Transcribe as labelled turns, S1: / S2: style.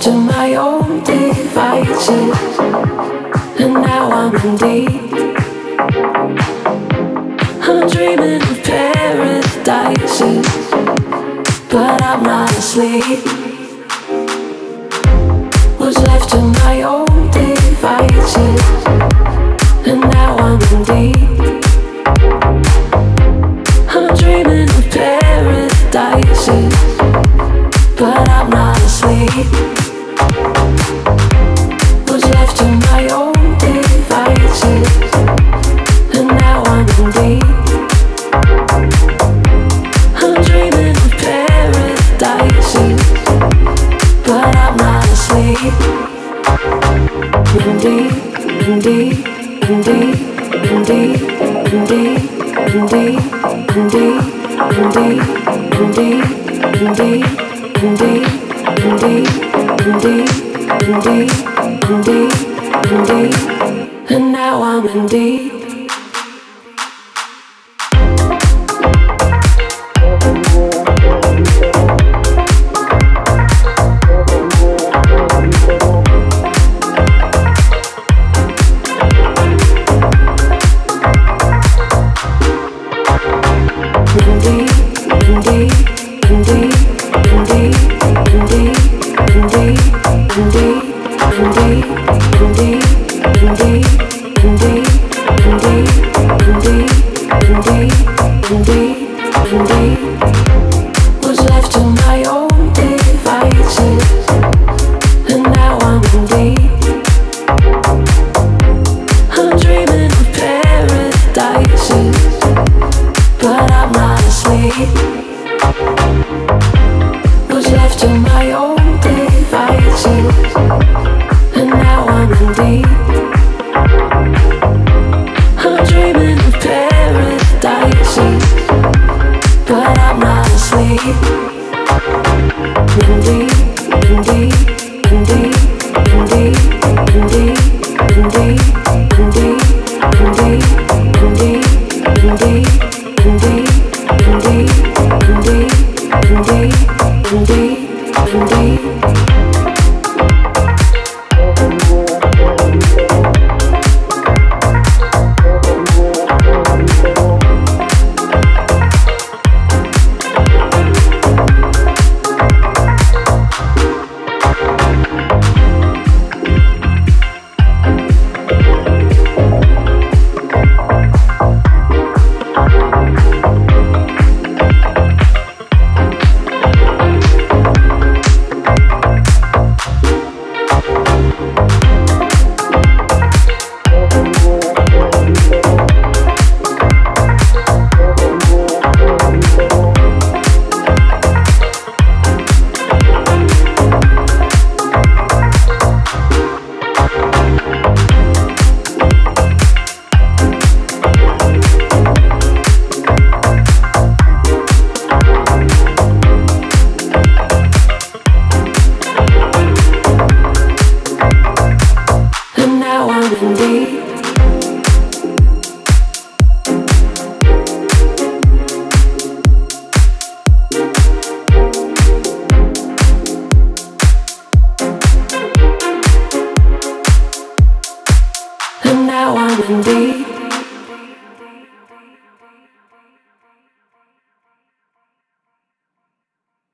S1: to my own devices, and now I'm in deep. I'm dreaming of paradises, but I'm not asleep. Was left to my own devices, and now I'm in deep. I'm dreaming of paradises, but I'm not asleep. Was left to my own devices, and now I'm in deep. I'm dreaming of paradises, but I'm not asleep. In deep, in deep, in deep, in deep, in deep, in deep, in deep, in deep, in deep, in deep, in deep, in deep, in deep, in deep, in deep, in deep, and now I'm in deep. Was left to my own devices, and now I'm in deep. I'm dreaming of paradises, but I'm not asleep. Was left to my own devices, and now I'm in deep. I'm dreaming of paradises, but I'm not asleep. In deep, in deep, in deep, in deep, in deep, in deep, in deep, in deep, in deep, in deep, in deep, in deep, in deep, in deep, in deep, in deep. And now I'm in deep.